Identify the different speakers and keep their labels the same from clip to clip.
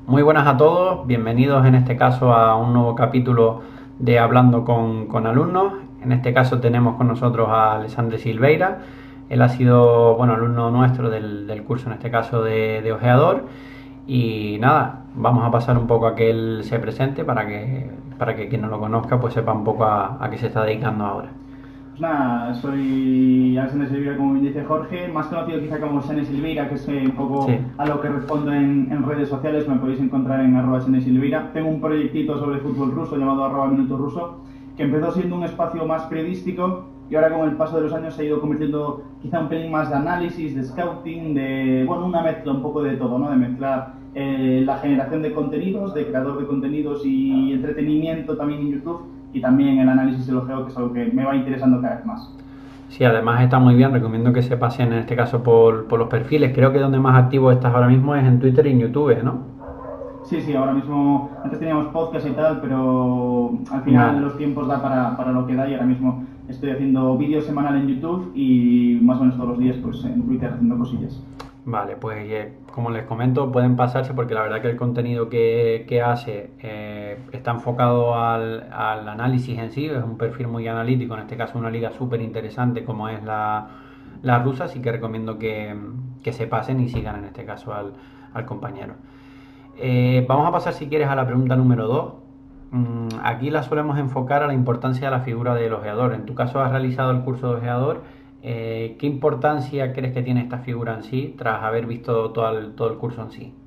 Speaker 1: Muy buenas a todos, bienvenidos en este caso a un nuevo capítulo de Hablando con alumnos. En este caso tenemos con nosotros a Alessandre Silveira. Él ha sido alumno nuestro del curso, en este caso de ojeador. Y nada, vamos a pasar un poco a que él se presente para que quien no lo conozca pues sepa un poco a qué se está dedicando ahora.
Speaker 2: Pues nada, soy Alessandre Silveira, como bien dice Jorge, más conocido quizá como Sene Silveira, que es un poco
Speaker 1: Sí.
Speaker 2: a lo que respondo en redes sociales. Me podéis encontrar en @SeneSilveira. Tengo un proyectito sobre fútbol ruso llamado @Minuto Ruso, que empezó siendo un espacio más periodístico y ahora con el paso de los años se ha ido convirtiendo quizá un pelín más de análisis, de scouting, una mezcla un poco de todo, ¿no? De mezclar la generación de contenidos, de creador de contenidos y entretenimiento también en YouTube, y también el análisis del ojeo, que es algo que me va interesando cada vez más.
Speaker 1: Sí, además está muy bien, recomiendo que se pasen en este caso por los perfiles. Creo que donde más activo estás ahora mismo es en Twitter y en YouTube, ¿no?
Speaker 2: Sí, ahora mismo, antes teníamos podcast y tal, pero al final los tiempos da para lo que da, y ahora mismo estoy haciendo vídeos semanal en YouTube y más o menos todos los días pues en Twitter haciendo cosillas.
Speaker 1: Vale, pues como les comento, pueden pasarse porque la verdad que el contenido que hace está enfocado al análisis en sí, es un perfil muy analítico, en este caso una liga súper interesante como es la rusa, así que recomiendo que se pasen y sigan en este caso al compañero. Vamos a pasar, si quieres, a la pregunta número 2. Aquí la solemos enfocar a la importancia de la figura del ojeador. En tu caso has realizado el curso de ojeador. ¿Qué importancia crees que tiene esta figura en sí tras haber visto todo el curso en sí?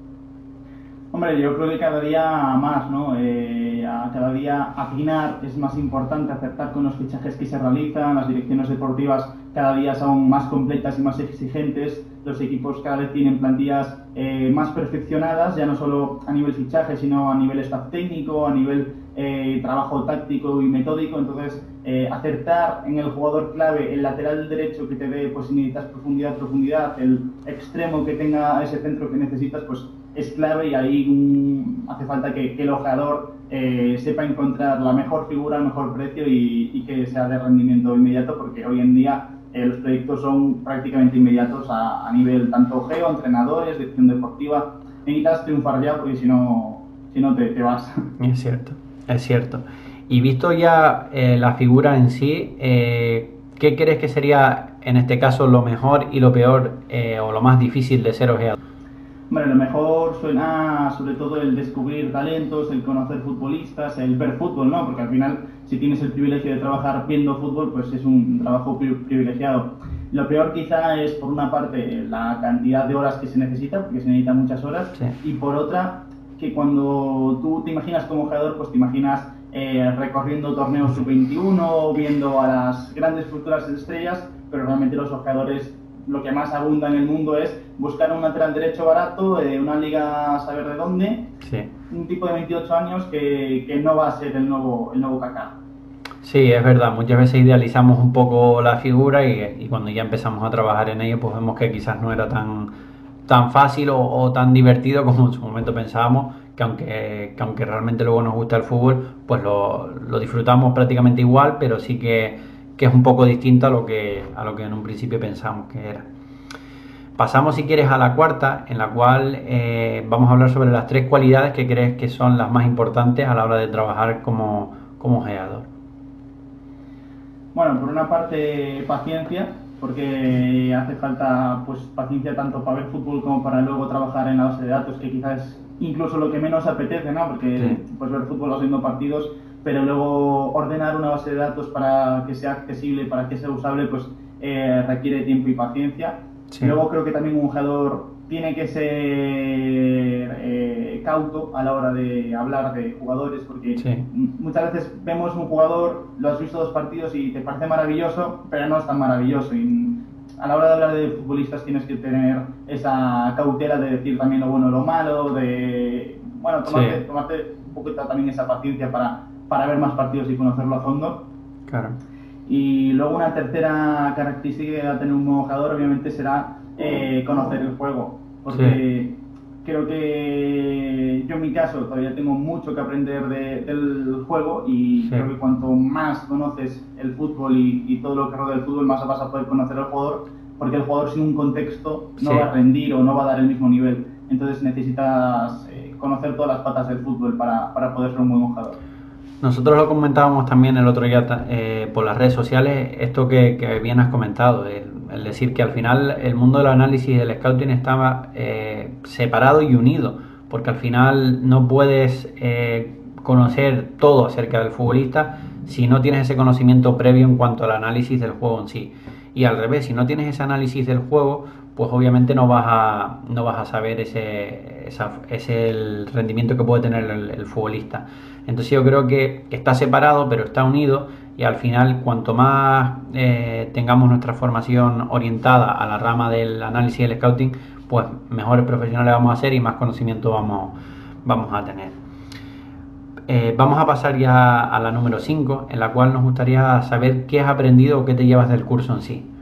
Speaker 2: Hombre, yo creo que cada día más, ¿no? Cada día afinar es más importante, acertar con los fichajes que se realizan, las direcciones deportivas cada día son más completas y más exigentes, los equipos cada vez tienen plantillas más perfeccionadas, ya no solo a nivel fichaje, sino a nivel staff técnico, a nivel trabajo táctico y metódico. Entonces, acertar en el jugador clave, el lateral derecho que te dé, pues si necesitas profundidad, el extremo que tenga ese centro que necesitas, pues es clave, y ahí hace falta que el ojeador sepa encontrar la mejor figura, el mejor precio y que sea de rendimiento inmediato, porque hoy en día los proyectos son prácticamente inmediatos a nivel tanto ojeo, entrenadores, dirección deportiva. Necesitas triunfar ya, porque si no te vas.
Speaker 1: Es cierto, es cierto. Y visto ya la figura en sí, ¿qué crees que sería en este caso lo mejor y lo peor o lo más difícil de ser ojeador?
Speaker 2: Bueno, lo mejor suena sobre todo el descubrir talentos, el conocer futbolistas, el ver fútbol, ¿no? Porque al final, si tienes el privilegio de trabajar viendo fútbol, pues es un trabajo privilegiado. Lo peor quizá es, por una parte, la cantidad de horas que se necesita, porque se necesitan muchas horas,
Speaker 1: Sí.
Speaker 2: y por otra, que cuando tú te imaginas como jugador, pues te imaginas recorriendo torneos sub-21, viendo a las grandes futuras estrellas, pero realmente los ojeadores, lo que más abunda en el mundo es buscar un lateral derecho barato, una liga a saber de dónde,
Speaker 1: Sí.
Speaker 2: un tipo de 28 años que no va a ser el nuevo Kaká.
Speaker 1: Sí, es verdad, muchas veces idealizamos un poco la figura y cuando ya empezamos a trabajar en ello, pues vemos que quizás no era tan fácil o tan divertido como en su momento pensábamos, que aunque realmente luego nos gusta el fútbol, pues lo disfrutamos prácticamente igual, pero sí que es un poco distinto a lo que en un principio pensamos que era. Pasamos, si quieres, a la cuarta, en la cual vamos a hablar sobre las 3 cualidades que crees que son las más importantes a la hora de trabajar como ojeador.
Speaker 2: Bueno, por una parte, paciencia, porque hace falta pues paciencia tanto para ver fútbol como para luego trabajar en la base de datos, que quizás es incluso lo que menos apetece, ¿no? Porque
Speaker 1: Sí.
Speaker 2: pues ver fútbol haciendo partidos, pero luego ordenar una base de datos para que sea accesible, para que sea usable, pues requiere tiempo y paciencia.
Speaker 1: Sí.
Speaker 2: Luego creo que también un jugador tiene que ser cauto a la hora de hablar de jugadores, porque
Speaker 1: Sí.
Speaker 2: muchas veces vemos un jugador, lo has visto 2 partidos y te parece maravilloso, pero no es tan maravilloso. Y a la hora de hablar de futbolistas tienes que tener esa cautela de decir también lo bueno y lo malo, de tomarte un poquito también esa paciencia para ver más partidos y conocerlo a fondo.
Speaker 1: Claro.
Speaker 2: Y luego una tercera característica que va a tener un nuevo jugador, obviamente, será conocer el juego, porque creo que yo en mi caso todavía tengo mucho que aprender del juego, y creo que cuanto más conoces el fútbol y todo lo que rodea el fútbol, más vas a poder conocer al jugador, porque el jugador sin un contexto no va a rendir o no va a dar el mismo nivel. entonces necesitas conocer todas las patas del fútbol para poder ser un buen jugador.
Speaker 1: Nosotros lo comentábamos también el otro día por las redes sociales, esto que bien has comentado, el decir que al final el mundo del análisis y del scouting estaba separado y unido, porque al final no puedes conocer todo acerca del futbolista si no tienes ese conocimiento previo en cuanto al análisis del juego en sí. Y al revés, si no tienes ese análisis del juego, pues obviamente no vas a saber el rendimiento que puede tener el futbolista. Entonces yo creo que está separado pero está unido, y al final cuanto más tengamos nuestra formación orientada a la rama del análisis y del scouting, pues mejores profesionales vamos a ser y más conocimiento vamos a tener. Vamos a pasar ya a la número 5, en la cual nos gustaría saber qué has aprendido o qué te llevas del curso en sí.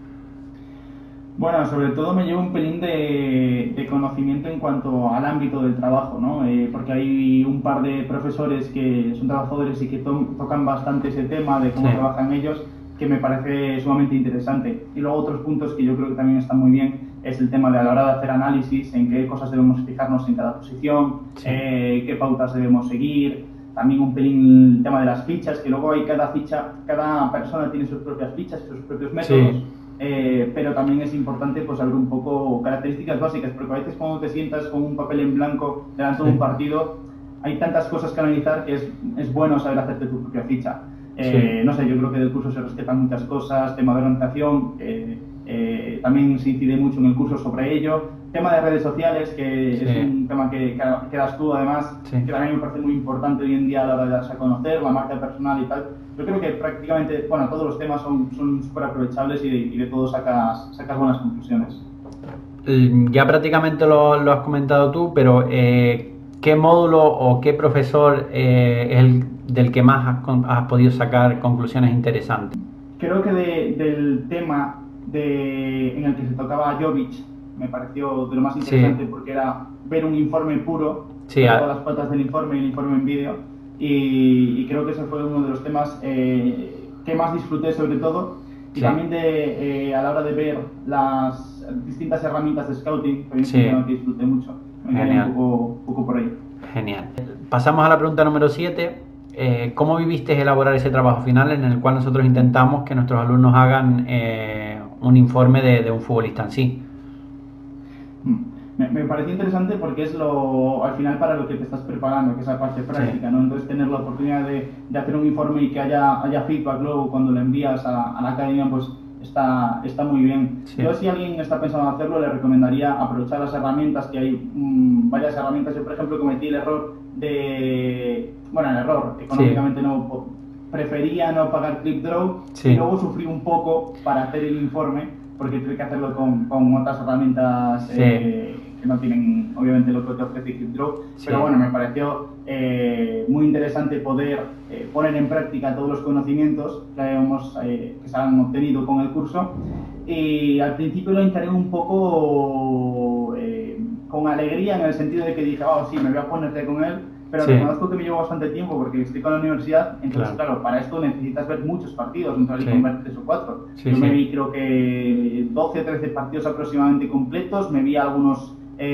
Speaker 2: Bueno, sobre todo me llevo un pelín de conocimiento en cuanto al ámbito del trabajo, ¿no? Porque hay un par de profesores que son trabajadores y que tocan bastante ese tema de cómo trabajan ellos, que me parece sumamente interesante. Y luego otros puntos que yo creo que también están muy bien es el tema de a la hora de hacer análisis, en qué cosas debemos fijarnos en cada posición, qué pautas debemos seguir. También un pelín el tema de las fichas, que luego hay cada persona tiene sus propias fichas, sus propios métodos. Sí. Pero también es importante pues saber un poco características básicas, porque a veces cuando te sientas con un papel en blanco delante de un partido, hay tantas cosas que analizar que es bueno saber hacerte tu propia ficha. No sé, yo creo que del curso se respetan muchas cosas, tema de organización, también se incide mucho en el curso sobre ello, tema de redes sociales, que es un tema que das tú además, que también me parece muy importante hoy en día a la hora de darse a conocer, la marca personal y tal. Yo creo que prácticamente, bueno, todos los temas son súper aprovechables y de todo sacas buenas conclusiones.
Speaker 1: Ya prácticamente lo has comentado tú, pero ¿qué módulo o qué profesor es el del que más has podido sacar conclusiones interesantes?
Speaker 2: Creo que del tema en el que se tocaba a Jovic me pareció de lo más interesante, porque era ver un informe puro, todas las patas del informe y el informe en vídeo. Y creo que ese fue uno de los temas que más disfruté sobre todo, y también a la hora de ver las distintas herramientas de scouting, que disfruté mucho. Me quedé un poco por ahí.
Speaker 1: Genial. Pasamos a la pregunta número 7. ¿Cómo viviste elaborar ese trabajo final en el cual nosotros intentamos que nuestros alumnos hagan un informe de un futbolista en sí?
Speaker 2: Me pareció interesante porque es al final para lo que te estás preparando, que es la parte práctica, ¿no? Entonces tener la oportunidad de hacer un informe y que haya feedback luego cuando lo envías a la academia, pues está muy bien. Yo, si alguien está pensando en hacerlo, le recomendaría aprovechar las herramientas, que hay varias herramientas. Yo, por ejemplo, cometí el error económicamente prefería no pagar ClipDraw, y luego sufrí un poco para hacer el informe, porque tuve que hacerlo con otras herramientas que no tienen obviamente lo que te ofrece ClipDraw, pero bueno, me pareció muy interesante poder poner en práctica todos los conocimientos que se han obtenido con el curso, y al principio lo encaré un poco con alegría, en el sentido de que dije, sí, me voy a ponerte con él, pero reconozco que me llevo bastante tiempo porque estoy con la universidad, entonces claro, para esto necesitas ver muchos partidos, entrar y convertir 3 o 4. Yo me vi, creo que 12 o 13 partidos aproximadamente completos, me vi algunos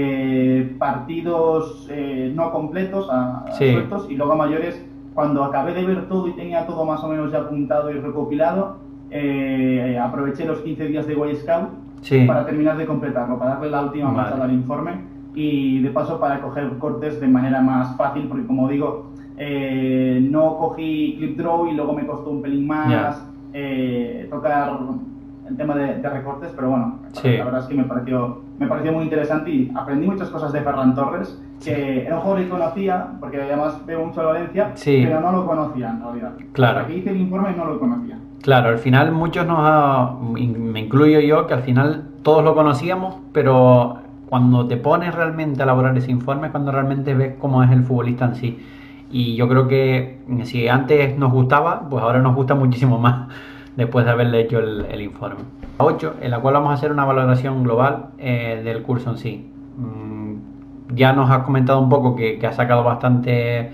Speaker 2: partidos no completos, sueltos, y luego a mayores, cuando acabé de ver todo y tenía todo más o menos ya apuntado y recopilado, aproveché los 15 días de Boy Scout para terminar de completarlo, para darle la última marcha al informe, y de paso para coger cortes de manera más fácil, porque como digo, no cogí ClipDraw y luego me costó un pelín más tocar el tema de recortes, pero bueno, la verdad es que me pareció muy interesante y aprendí muchas cosas de Ferran Torres, que era un jugador que conocía, porque además veo mucho a Valencia, pero no lo conocía en realidad.
Speaker 1: Claro.
Speaker 2: Hasta que hice el informe no lo conocía.
Speaker 1: Claro, al final muchos me incluyo yo, que al final todos lo conocíamos, pero cuando te pones realmente a elaborar ese informe es cuando realmente ves cómo es el futbolista en sí. Y yo creo que si antes nos gustaba, pues ahora nos gusta muchísimo más después de haberle hecho el informe. 8, en la cual vamos a hacer una valoración global del curso en sí. Ya nos has comentado un poco que has sacado bastante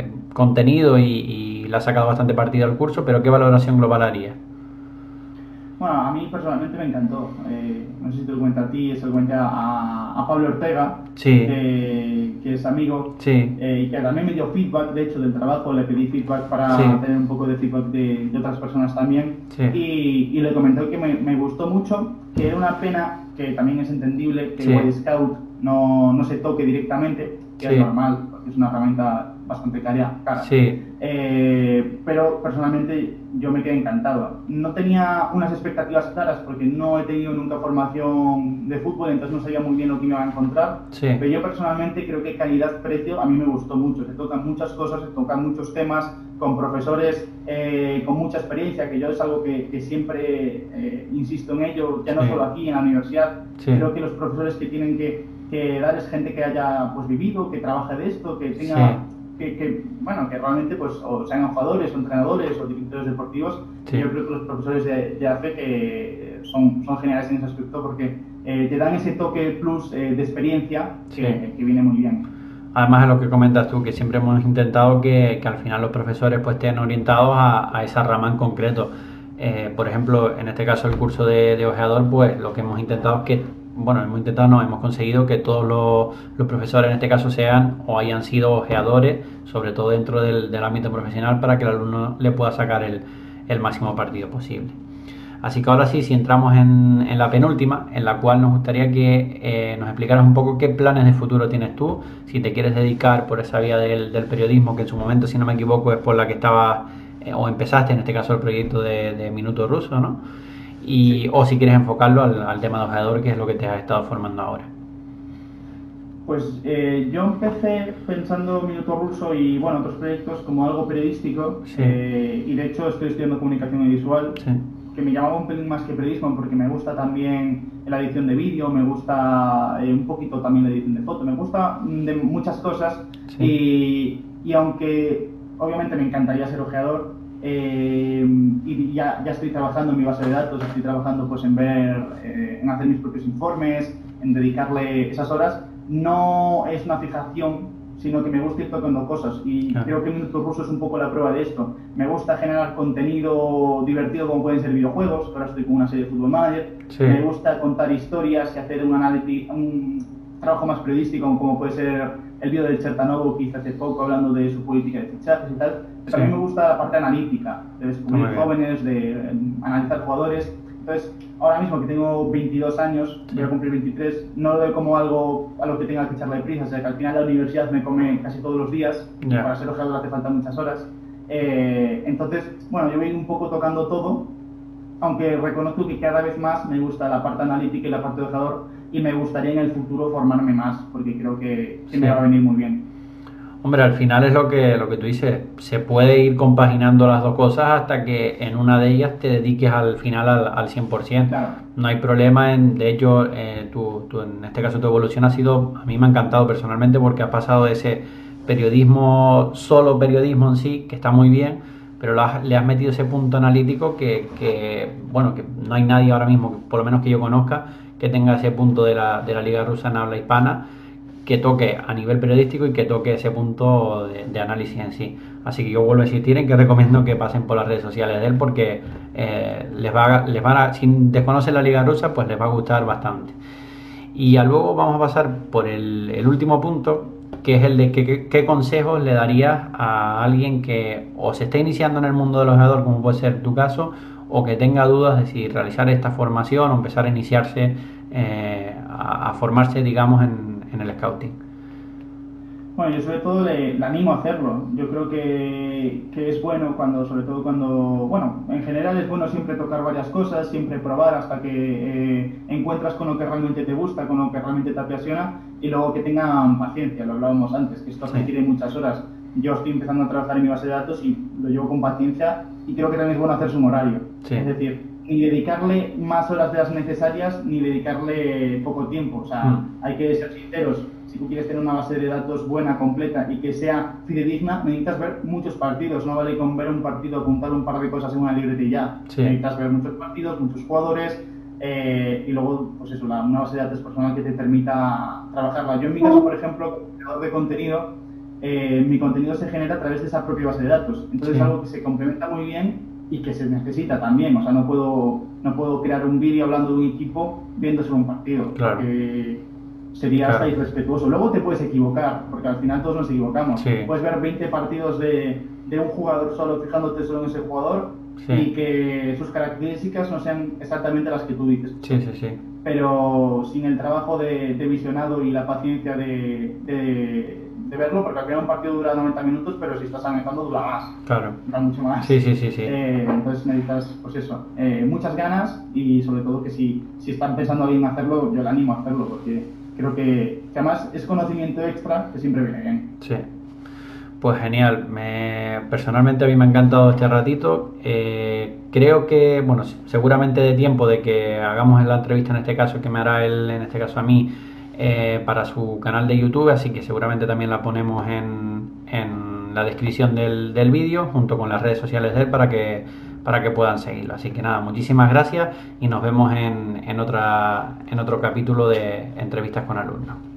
Speaker 1: contenido y le has sacado bastante partido al curso, pero ¿qué valoración global harías?
Speaker 2: Bueno, a mí personalmente me encantó. No sé si te lo cuento a ti, se lo cuento a Pablo Ortega,
Speaker 1: Sí,
Speaker 2: que es amigo,
Speaker 1: sí,
Speaker 2: y que también me dio feedback, de hecho, del trabajo. Le pedí feedback para
Speaker 1: sí,
Speaker 2: tener un poco de feedback de otras personas también.
Speaker 1: sí,
Speaker 2: Y le comentó que me gustó mucho, que era una pena, que también es entendible, que
Speaker 1: sí,
Speaker 2: el Boy Scout no se toque directamente, que es
Speaker 1: sí,
Speaker 2: normal, porque es una herramienta bastante cara.
Speaker 1: sí,
Speaker 2: Pero personalmente yo me quedé encantado. No tenía unas expectativas claras porque no he tenido nunca formación de fútbol, entonces no sabía muy bien lo que me iba a encontrar.
Speaker 1: sí,
Speaker 2: Pero yo personalmente creo que calidad-precio a mí me gustó mucho. Se tocan muchas cosas, se tocan muchos temas con profesores con mucha experiencia, que yo es algo que siempre insisto en ello, ya no
Speaker 1: sí,
Speaker 2: solo aquí en la universidad.
Speaker 1: sí,
Speaker 2: Creo que los profesores que tienen que dar es gente que haya pues vivido, que trabaje de esto, que
Speaker 1: sí,
Speaker 2: tenga bueno, que realmente pues o sean jugadores o entrenadores o directores deportivos.
Speaker 1: sí.
Speaker 2: Yo creo que los profesores de AFE que son geniales en ese aspecto porque te dan ese toque plus de experiencia
Speaker 1: Sí.
Speaker 2: que viene muy bien.
Speaker 1: Además de lo que comentas tú, que siempre hemos intentado que al final los profesores pues estén orientados a esa rama en concreto. Por ejemplo, en este caso el curso de ojeador, pues lo que hemos intentado es que, bueno, hemos conseguido que todos los profesores en este caso sean o hayan sido ojeadores, sobre todo dentro del ámbito profesional, para que el alumno le pueda sacar el máximo partido posible. Así que ahora sí, si entramos en la penúltima, en la cual nos gustaría que nos explicaras un poco qué planes de futuro tienes tú, si te quieres dedicar por esa vía del periodismo, que en su momento, si no me equivoco, es por la que estabas o empezaste, en este caso, el proyecto de Minuto Ruso, ¿no?
Speaker 2: Sí.
Speaker 1: O si quieres enfocarlo al tema de ojeador, que es lo que te has estado formando ahora.
Speaker 2: Pues yo empecé pensando Minuto Ruso y bueno, otros proyectos como algo periodístico
Speaker 1: Sí.
Speaker 2: Y de hecho estoy estudiando comunicación audiovisual,
Speaker 1: Sí,
Speaker 2: que me llamaba un pelín más que periodismo porque me gusta también la edición de vídeo, me gusta un poquito también la edición de foto, me gusta de muchas cosas
Speaker 1: sí.
Speaker 2: y aunque obviamente me encantaría ser ojeador y ya estoy trabajando en mi base de datos, estoy trabajando pues en hacer mis propios informes, en dedicarle esas horas, no es una fijación sino que me gusta ir tocando cosas y creo que Minuto Ruso es un poco la prueba de esto. Me gusta generar contenido divertido como pueden ser videojuegos, ahora estoy con una serie de Football Manager,
Speaker 1: Sí.
Speaker 2: me gusta contar historias y hacer un trabajo más periodístico como puede ser el vídeo de Chertanovo que hice hace poco hablando de su política de fichajes y tal. También me gusta la parte analítica, de descubrir jóvenes, de analizar jugadores. Entonces, ahora mismo que tengo 22 años, voy a cumplir 23, no lo veo como algo a lo que tenga que echarle prisa, o sea que al final la universidad me come casi todos los días, para ser ojeador hace falta muchas horas. Entonces, bueno, yo voy un poco tocando todo, aunque reconozco que cada vez más me gusta la parte analítica y la parte de ojeador y me gustaría en el futuro formarme más, porque creo que me va a venir muy bien.
Speaker 1: Hombre, al final es lo que tú dices, se puede ir compaginando las dos cosas hasta que en una de ellas te dediques al final al 100%.
Speaker 2: Claro.
Speaker 1: No hay problema, de hecho, en este caso tu evolución ha sido, a mí me ha encantado personalmente porque has pasado de ese periodismo, solo periodismo en sí, que está muy bien, pero le has metido ese punto analítico bueno, que no hay nadie ahora mismo, por lo menos que yo conozca, que tenga ese punto de la Liga Rusa en habla hispana, que toque a nivel periodístico y que toque ese punto de análisis en sí. Así que yo vuelvo a insistir en que recomiendo que pasen por las redes sociales de él porque si desconocen la Liga Rusa, pues les va a gustar bastante. Y luego vamos a pasar por el último punto, que es el de qué consejos le darías a alguien que o se está iniciando en el mundo del ojeador, como puede ser tu caso, o que tenga dudas de si realizar esta formación o empezar a iniciarse, a formarse, digamos, en el scouting.
Speaker 2: Bueno, yo sobre todo le animo a hacerlo. Yo creo que es bueno sobre todo cuando, bueno, en general es bueno siempre tocar varias cosas, siempre probar hasta que encuentras con lo que realmente te gusta, con lo que realmente te apasiona y luego que tengan paciencia, lo hablábamos antes, que esto requiere muchas horas. Yo estoy empezando a trabajar en mi base de datos y lo llevo con paciencia y creo que también es bueno hacerse un horario.
Speaker 1: Sí.
Speaker 2: Es decir, ni dedicarle más horas de las necesarias ni dedicarle poco tiempo. O sea, hay que ser sinceros. Si tú quieres tener una base de datos buena, completa y que sea fidedigna, necesitas ver muchos partidos. No vale con ver un partido, apuntar un par de cosas en una libreta y ya.
Speaker 1: Sí.
Speaker 2: Necesitas ver muchos partidos, muchos jugadores y luego, pues eso, una base de datos personal que te permita trabajarla. Yo en mi caso, por ejemplo, como creador de contenido, mi contenido se genera a través de esa propia base de datos. Entonces es algo que se complementa muy bien y que se necesita también. O sea, no puedo crear un vídeo hablando de un equipo viéndose un partido.
Speaker 1: Claro.
Speaker 2: Porque sería hasta irrespetuoso. Luego te puedes equivocar, porque al final todos nos equivocamos.
Speaker 1: Sí.
Speaker 2: Puedes ver 20 partidos de un jugador solo, fijándote solo en ese jugador,
Speaker 1: sí.
Speaker 2: y que sus características no sean exactamente las que tú dices.
Speaker 1: Sí, sí, sí.
Speaker 2: Pero sin el trabajo de visionado y la paciencia de verlo, porque al final un partido dura 90 minutos, pero si estás analizando dura más.
Speaker 1: Claro.
Speaker 2: Dura mucho más.
Speaker 1: Sí, sí, sí, sí.
Speaker 2: Entonces necesitas, pues eso, muchas ganas, y sobre todo que si están pensando alguien hacerlo, yo le animo a hacerlo, porque creo que además es conocimiento extra que siempre viene bien.
Speaker 1: Sí. Pues genial, personalmente a mí me ha encantado este ratito. Creo que, bueno, seguramente de tiempo de que hagamos la entrevista en este caso, que me hará él, en este caso a mí, para su canal de YouTube, así que seguramente también la ponemos en la descripción del vídeo, junto con las redes sociales de él, para que puedan seguirlo. Así que nada, muchísimas gracias y nos vemos en otro capítulo de Entrevistas con Alumnos.